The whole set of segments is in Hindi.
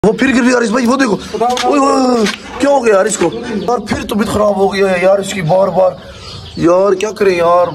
वो फिर गिर यार इस भाई, वो देखो ओए क्या हो गया यार इसको यार, फिर तबीयत खराब हो गई है यार इसकी बार बार यार, क्या करें यार।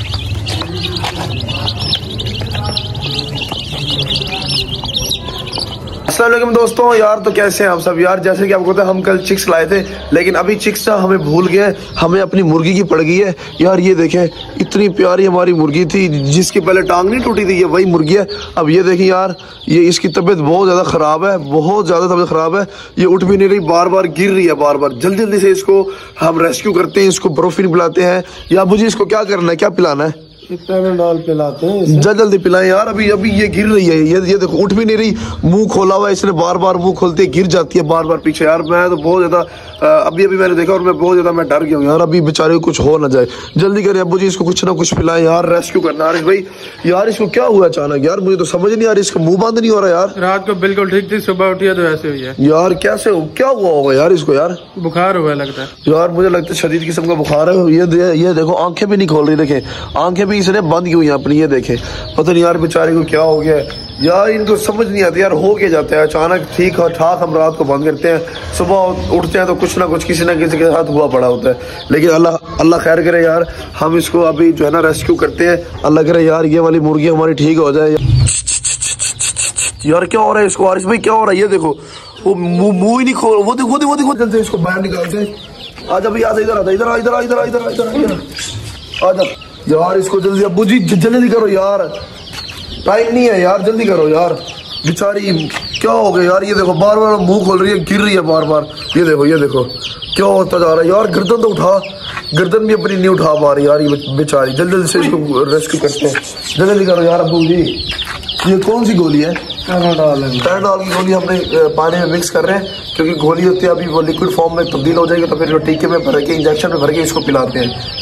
अस्सलाम वालेकुम दोस्तों यार, तो कैसे हैं आप सब यार। जैसे कि आपको पता है हम कल चिक्स लाए थे, लेकिन अभी चिक्स ना हमें भूल गए, हमें अपनी मुर्गी की पड़ गई है यार। ये देखें इतनी प्यारी हमारी मुर्गी थी जिसकी पहले टांग नहीं टूटी थी, ये वही मुर्गी है। अब ये देखें यार, ये इसकी तबीयत बहुत ज़्यादा ख़राब है, बहुत ज़्यादा तबीयत ख़राब है। ये उठ भी नहीं रही, बार बार गिर रही है बार बार। जल्दी जल्दी से इसको हम रेस्क्यू करते हैं, इसको ब्रोफिन पिलाते हैं या मुझे इसको क्या करना है, क्या पिलाना है? पैराडॉल पिलाते हैं, जल्दी पिलाएं यार। अभी अभी ये गिर रही है, ये देखो उठ भी नहीं रही, मुंह खोला हुआ है इसने, बार बार मुंह खोलते गिर जाती है बार बार पीछे यार। मैं तो बहुत ज्यादा अभी मैंने देखा और मैं बहुत ज्यादा मैं डर गया हूँ यार। अभी बेचारे को कुछ हो ना जाए, जल्दी करें अब्बू जी, इसको कुछ ना कुछ पिलाएं यार, रेस्क्यू करना है भाई। यार इसको क्या हुआ अचानक यार, मुझे तो समझ नहीं आ रही, इसका मुंह बंद नहीं हो रहा यार। रात को बिल्कुल ठीक थी, सुबह उठी तो ऐसे हुई है यार। कैसे क्या हुआ होगा यार इसको यार? बुखार हुआ लगता है यार, मुझे लगता है शदीद किस्म का बुखार है। ये देखो आंखें भी नहीं खोल रही, देखे आंखें भी इसने बंद की हुई अपनी, ये देखे। पता नहीं यार बेचारे को क्या हो गया यार, इनको समझ नहीं आती यार, हो के जाता है अचानक ठीक और ठाक। हम रात को बंद करते हैं, सुबह उठते हैं तो कुछ ना कुछ किसी ना किसी के साथ हुआ पड़ा होता है। लेकिन अल्लाह खैर करे यार, हम इसको अभी जो है ना रेस्क्यू करते हैं। अल्लाह करे यार ये वाली मुर्गी हमारी ठीक हो जाए यार। क्या हो रहा है इसको आरिश भाई, क्या हो रहा है? ये देखो वो मुंह ही नहीं खोल, वो देखो जल्दी इसको बाहर निकालते हैं। आजा भाई, आजा इधर, इधर आजा यार। इसको जल्दी अब्बू जी जल्दी करो यार, टाइम नहीं है यार, जल्दी करो यार। बेचारी क्या हो गया यार, ये देखो बार बार मुंह खोल रही है, गिर रही है बार बार। ये देखो क्या होता जा रहा है यार। गर्दन तो उठा, गर्दन भी अपनी नहीं उठा पा रही यार ये बेचारी। जल्दी से इसको रेस्क्यू करते हैं, जल्दी करो यार अब्बू जी। ये कौन सी गोली है? पैराडॉल की गोली हमने पानी में मिक्स कर रहे हैं, क्योंकि गोली होती है अभी वो लिक्विड फॉर्म में तब्दील हो जाएगी, तो फिर टीके में भर के इंजेक्शन में भर के इसको पिलाते हैं।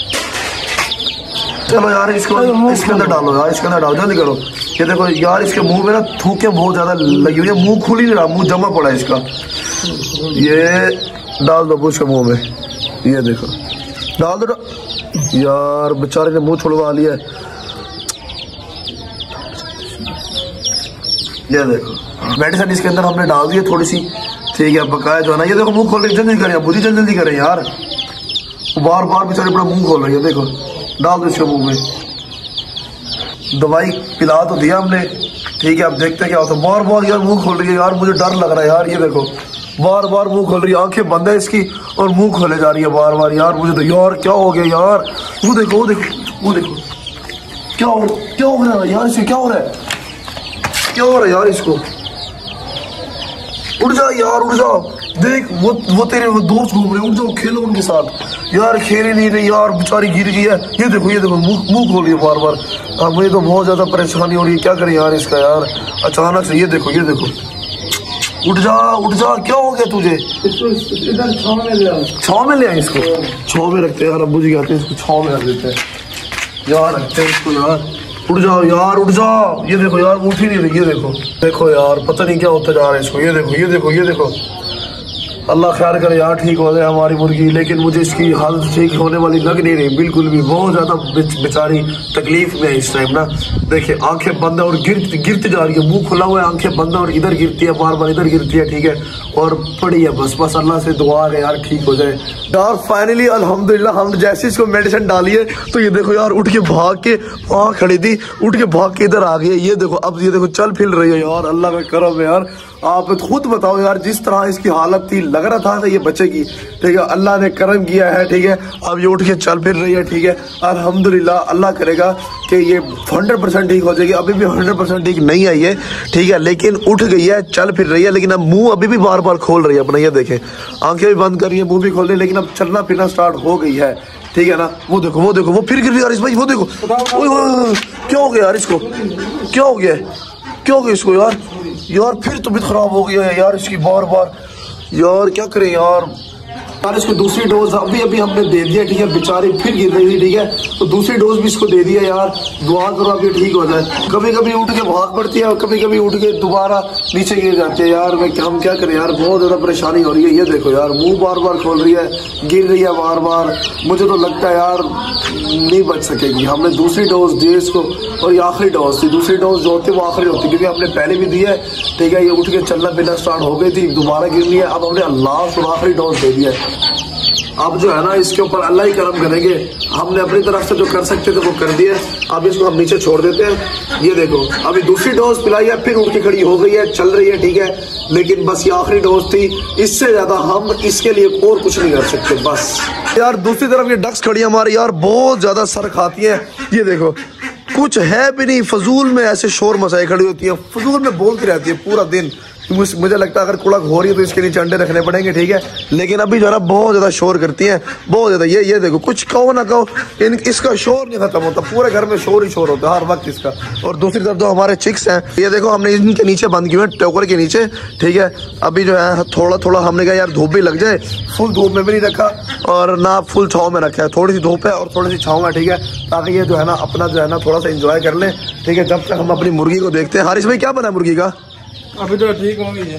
चलो यार इसको इसके अंदर डालो यार, इसके अंदर डालो, जल्दी करो। ये देखो यार, इसके मुंह में ना थूके बहुत ज्यादा लगी हुई है, मुंह खुल ही नहीं रहा, मुंह जमा पड़ा है इसका। ये डाल दो उसके मुंह में, ये देखो डाल दो यार। बेचारे ने मुंह छुड़वा लिया। ये देखो मेडिसिन इसके अंदर हमने डाल दी है थोड़ी सी, ठीक है, बकाया जो है ना। ये देखो मुंह खोल रही, जल्दी करें अब्बू जी, जल्दी करें यार। बार बार बेचारे अपना मुंह खोल रही है, देखो डाल दो इसके मुंह में। दवाई पिला तो दिया हमने, ठीक है, अब देखते हैं क्या होता है। बार बार यार मुंह खोल रही है यार, मुझे डर लग रहा है यार। ये देखो बार बार मुंह खोल रही है, आंखें बंद है इसकी और मुंह खोले जा रही है बार बार यार। मुझे तो यार क्या हो गया यार, वो देखो क्या हो रहा है यार, इससे क्या हो रहा है, क्या हो रहा है यार इसको? उठ जा यार, उठ जा, देख वो तेरे दोस्त घूम रहे हैं, उठ जाओ खेलो उनके साथ यार। खेल ही नहीं रही यार, बेचारी गिर गई है। ये देखो मुंह खोल रही है बार बार। मुझे तो बहुत ज्यादा परेशानी हो रही है, क्या करें यार इसका यार अचानक से। ये देखो उठ जा, क्या हो गया तुझे? इधर छाव में ले आए इसको, छाव में रखते हैं यार, अब्बू जी कहते हैं इसको छाव में रख देते हैं यार, रखते हैं इसको यार। उठ जाओ यार, उठ जाओ। ये देखो यार उठ ही नहीं रही, ये देखो यार, पता नहीं क्या होता जा रहा है इसको। ये देखो अल्लाह खैर करे यार, ठीक हो जाए हमारी मुर्गी। लेकिन मुझे इसकी हालत ठीक होने वाली लग नहीं रही बिल्कुल भी, बहुत ज्यादा बेचारी तकलीफ में है इस टाइम ना। देखिए आंखें बंद है और गिरती जा रही है, मुंह खुला हुआ है, आंखें बंद है और इधर गिरती है बार बार, इधर गिरती है, ठीक है, और पड़ी है। बस अल्लाह से दुआ है यार ठीक हो जाए यार। फाइनली अल्हम्दुलिल्लाह हम जैसे इसको मेडिसिन डाली है, तो ये देखो यार उठ के भाग के वहाँ खड़ी थी, उठ के भाग के इधर आ गई है। ये देखो अब ये देखो चल फिर रही है यार, अल्लाह का करम है यार। आप खुद बताओ यार, जिस तरह इसकी हालत थी लग रहा था ये बचेगी, ठीक है, अल्लाह ने करम किया है, ठीक है। अब ये उठ के चल फिर रही है, ठीक है, अल्हम्दुलिल्लाह। अल्लाह करेगा कि ये 100% ठीक हो जाएगी। अभी भी 100% ठीक नहीं आई है, ठीक है, लेकिन उठ गई है, चल फिर रही है। लेकिन अब मुंह अभी भी बार बार खोल रही है अपना, ये देखें आंखें भी बंद कर रही है, मुंह भी खोल रही है, लेकिन अब चलना फिरना स्टार्ट हो गई है, ठीक है ना। वो देखो वो फिर गिर रही है भाई, वो देखो क्या हो गया यार इसको, क्या हो गया इसको यार। फिर तबीयत खराब हो गई है यार इसकी बार बार यार, क्या करें यार। और इसको दूसरी डोज अभी अभी हमने दे दिया, ठीक है। बेचारी फिर गिर रही थी, ठीक है, तो दूसरी डोज भी इसको दे दिया यार। दुआ करो अब ये ठीक हो जाए। कभी कभी उठ के भाग पड़ती है और कभी कभी उठ के दोबारा नीचे गिर जाती है यार। हम क्या करें यार, बहुत ज्यादा परेशानी हो रही है। ये देखो यार, मुंह बार बार खोल रही है, गिर रही है बार बार। मुझे तो लगता है यार नहीं बच सकेगी। हमने दूसरी डोज दी इसको और ये आखिरी डोज थी। दूसरी डोज जो होती है वो आखिरी होती है, क्योंकि हमने पहले भी दी है, ठीक है। ये उठ के चलना फिरना स्टार्ट हो गई थी, दोबारा गिर रही है। अब हमने लास्ट और आखिरी डोज दे दिया है। अब जो है ना, इसके ऊपर अल्लाह ही करम करेंगे। हमने अपनी तरफ से जो कर सकते थे वो कर दिए। अब इसको हम नीचे छोड़ देते हैं। ये देखो अभी दूसरी डोज पिलाई है, फिर उठ के खड़ी हो गई है, चल रही है, ठीक है। लेकिन बस ये आखिरी डोज थी, इससे ज्यादा हम इसके लिए और कुछ नहीं कर सकते बस। यार दूसरी तरफ ये डक्स खड़ी हमारी यार, बहुत ज्यादा सर खाती है। ये देखो कुछ है भी नहीं, फजूल में ऐसे शोर मचाए खड़ी होती है, फजूल में बोलती रहती है पूरा दिन। मुझे लगता है अगर कुड़क हो रही है तो इसके नीचे अंडे रखने पड़ेंगे, ठीक है। लेकिन अभी जो है ना बहुत ज्यादा शोर करती हैं, बहुत ज्यादा। ये देखो, कुछ कहो ना कहो इसका शोर नहीं खत्म होता, पूरे घर में शोर ही शोर होता है हर वक्त इसका। और दूसरी तरफ जो हमारे चिक्स हैं, ये देखो हमने इनके नीचे बंद किए हैं, टोकर के नीचे, ठीक है। अभी जो है थोड़ा थोड़ा हमने कहा यार धूप भी लग जाए, फुल धूप में भी नहीं रखा और ना फुल छाँव में रखा है। थोड़ी सी धूप है और थोड़ी सी छाँव है, ठीक है, ताकि ये जो है ना अपना जो है ना थोड़ा सा इंजॉय कर लें, ठीक है। जब तक हम अपनी मुर्गी को देखते हैं। हारिस भाई क्या बना मुर्गी का? अभी तो ठीक हो गई है,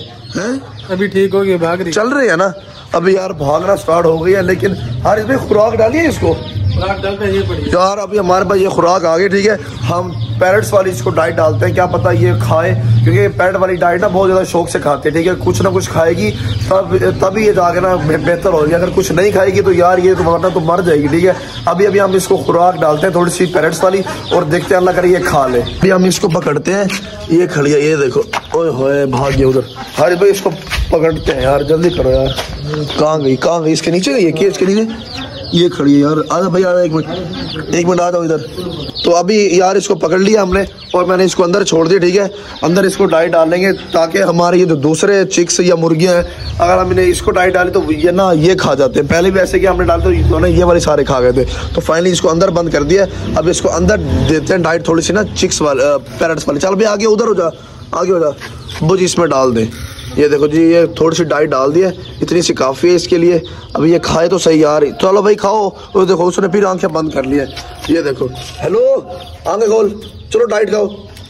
अभी ठीक हो गई, भाग रही, चल रही है ना। अभी यार भागना स्टार्ट हो गई है। लेकिन हारिस भाई खुराक डालिए इसको, खुराक डालते हैं ये पड़ी यार। अभी हमारे पास ये खुराक आ गई, ठीक है। हम पैरेट्स वाली इसको डाइट डालते हैं, क्या पता ये खाए, क्योंकि पैरेट वाली डाइट ना बहुत ज्यादा शौक से खाते हैं, ठीक है। कुछ ना कुछ खाएगी तभी ये जाके ना बेहतर होगी। अगर कुछ नहीं खाएगी तो यार ये तो वरना तो मर जाएगी, ठीक है। अभी अभी हम इसको खुराक डालते हैं थोड़ी सी पैरेट्स वाली और देखते हैं अल्लाह करे ये खा ले। अभी हम इसको पकड़ते हैं, ये खड़ी है, ये देखो, ओए होए भाग गया उधर। अरे भाई इसको पकड़ते हैं यार, जल्दी करो यार। कहाँ गई? इसके नीचे गई है, केज के नीचे ये खड़ी है यार। आजा भाई आजा, एक मिनट आ जाओ इधर। तो अभी यार इसको पकड़ लिया हमने और मैंने इसको अंदर छोड़ दिया, ठीक है। अंदर इसको डाइट डालेंगे ताकि हमारे ये जो दूसरे चिक्स या मुर्गियां हैं, अगर हमने इसको डाइट डाली तो ये ना ये खा जाते हैं। पहले भी ऐसे कि हमने डाले तो ना ये वाले सारे खा गए थे, तो फाइनली इसको अंदर बंद कर दिया। अब इसको अंदर देते हैं डाइट थोड़ी सी ना चिक्स वाले, पैरेट्स वाले। चल भाई आगे उधर हो जा, आगे हो जा बुझ, इसमें डाल दे। ये देखो जी, ये थोड़ी सी डाइट डाल दी है, इतनी सी काफ़ी है इसके लिए। अभी ये खाए तो सही यार। चलो भाई खाओ। वो देखो उसने फिर आंखें बंद कर ली है। ये देखो, हेलो आंखें खोल, चलो डाइट खाओ,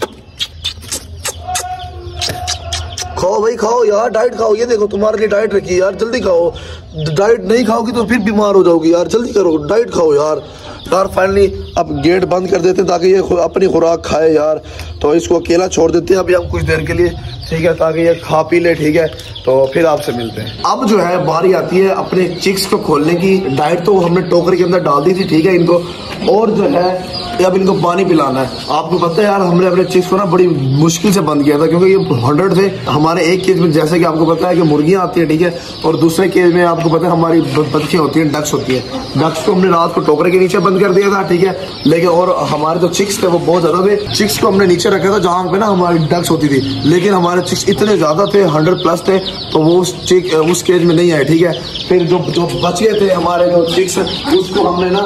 खाओ भाई खाओ यार, डाइट खाओ। ये देखो तुम्हारे लिए डाइट रखी है यार, जल्दी खाओ। डाइट नहीं खाओगी तो फिर बीमार हो जाओगी यार, जल्दी करो, डाइट खाओ यार। फाइनली अब गेट बंद कर देते हैं ताकि ये अपनी खुराक खाए यार। तो इसको अकेला छोड़ देते हैं अभी हम कुछ देर के लिए, ठीक है, ताकि ये खा पी ले, ठीक है। तो फिर आपसे मिलते हैं। अब जो है बारी आती है अपने चिक्स को खोलने की। डाइट तो हमने टोकरी के अंदर डाल दी थी, ठीक है, इनको। और जो है अब इनको पानी पिलाना है। आपको पता है यार, हमने अपने चिक्स को ना बड़ी मुश्किल से बंद किया था, क्योंकि ये 100 थे हमारे एक केज में। जैसे कि आपको पता है कि मुर्गियां आती है, ठीक है, और दूसरे केज में आपको पता है हमारी बच्चियां होती हैं, डक्स होती है। डक्स को हमने रात को टोकरे के नीचे बंद कर दिया था, ठीक है। लेकिन और हमारे जो चिक्स थे वो बहुत ज्यादा थे। चिक्स को हमने नीचे रखा था जहाँ पे ना हमारी डक्स होती थी, लेकिन हमारे चिक्स इतने ज्यादा थे, 100+ थे, तो वो उस केज में नहीं आए, ठीक है। फिर जो बच गए थे हमारे जो चिक्स, उसको हमने ना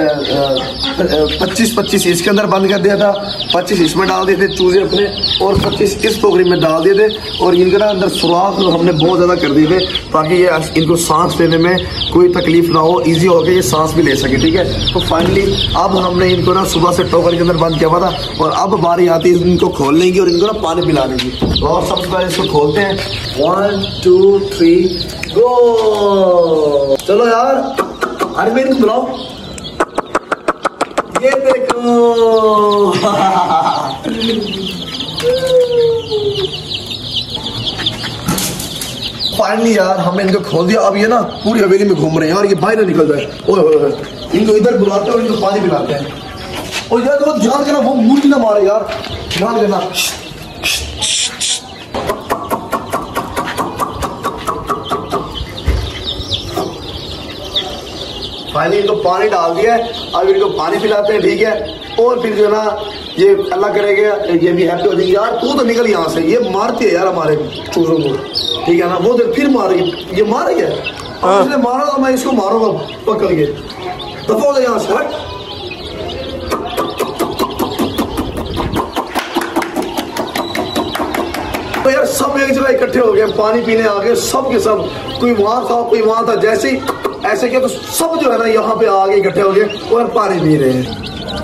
25 इसके अंदर बंद कर दिया था, 25 इसमें डाल दिए थे चूजे अपने, और 25 इस टोकरी में डाल दिए थे। और इनके ना अंदर सुराख हमने बहुत ज्यादा कर दिए थे, ताकि ये इनको सांस लेने में कोई तकलीफ ना हो, इजी हो गया, ये सांस भी ले सके, ठीक है। तो फाइनली अब हमने इनको ना सुबह से टोकरी के अंदर बंद किया हुआ था, और अब बारी आती है इनको खोलने की और इनको ना पानी पिलाने की। और सबसे पहले इसको खोलते हैं, 1 2 3 गो। चलो यार, अरे मैं इनको बुलाओ, ये देखो। फाइनली यार हमने इनको खोल दिया। अब ये ना पूरी हवेली में घूम रहे हैं यार, ये बाहर निकल जाए। ओए इनको इधर बुलाते हैं और इनको पानी पिलाते हैं। और यार तो ध्यान देना, वो मुर्गी ना मारे यार, ध्यान देना। फाइनली इनको पानी डाल दिया है, अब इनको पानी पिलाते हैं, ठीक है। और फिर जो ना ये अल्लाह करेगा ये भी हैप्पी हो जाएगी। यार तू तो निकल यहाँ से, ये मारती है यार हमारे चूजों को, ठीक है ना। वो देर फिर मार रही, ये मार रही है। इसने मारा तो मैं इसको मारूंगा पकड़ के, दफा हो यहाँ से। तो यार सब एक जगह इकट्ठे हो गए, पानी पीने आ गए सब के सब। कोई वहां था कोई वहां था, जैसे ही ऐसे किया तो सब जो है ना यहाँ पे आ गए, इकट्ठे हो गए और पानी पी रहे हैं।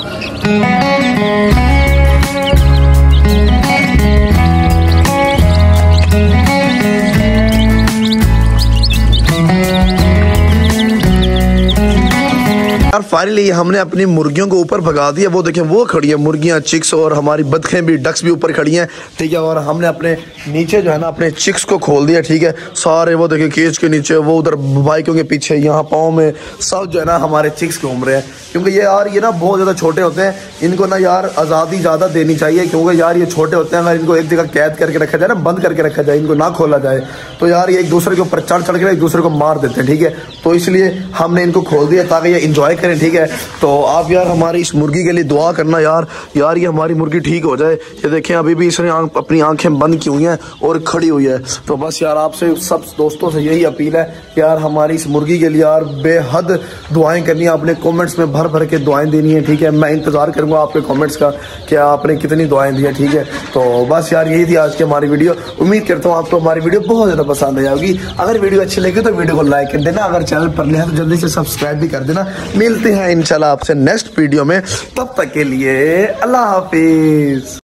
यार फाइनली हमने अपनी मुर्गियों को ऊपर भगा दिया। वो देखें वो खड़ी है मुर्गियां, चिक्स, और हमारी बतखें भी, डक्स भी ऊपर खड़ी हैं, ठीक है। और हमने अपने नीचे जो है ना अपने चिक्स को खोल दिया, ठीक है। सारे वो देखें केज के नीचे, वो उधर बाइकों के पीछे, यहाँ पाँव में सब जो है ना हमारे चिक्स घूम रहे हैं। क्योंकि ये यार ये ना बहुत ज़्यादा छोटे होते हैं, इनको ना यार आज़ादी ज़्यादा देनी चाहिए। क्योंकि यार ये छोटे होते हैं, अगर इनको एक जगह कैद करके रखा जाए ना, बंद करके रखा जाए, इनको ना खोला जाए, तो यार ये एक दूसरे के ऊपर चढ़ के एक दूसरे को मार देते हैं, ठीक है। तो इसलिए हमने इनको खोल दिया ताकि ये इंजॉय करें, ठीक है। तो आप यार हमारी इस मुर्गी के लिए दुआ करना यार ये हमारी मुर्गी ठीक हो जाए। ये देखें अभी भी इसने अपनी आंखें बंद की हुई हैं और खड़ी हुई है। तो बस यार आपसे सब दोस्तों से यही अपील है यार, हमारी इस मुर्गी के लिए यार बेहद दुआएं करनी है, अपने कमेंट्स में भर भर के दुआएं देनी है, ठीक है। मैं इंतजार करूंगा आपके कमेंट्स का कि आपने कितनी दुआएं दी है, ठीक है। तो बस यार यही थी आज की हमारी वीडियो। उम्मीद करता हूँ आपको हमारी वीडियो बहुत ज़्यादा पसंद आ जाएगी। अगर वीडियो अच्छी लगी तो वीडियो को लाइक कर देना, अगर चैनल पर नया है तो जल्दी से सब्सक्राइब भी कर देना। मिलते हैं इंशाल्लाह आपसे नेक्स्ट वीडियो में, तब तक के लिए अल्लाह हाफिज।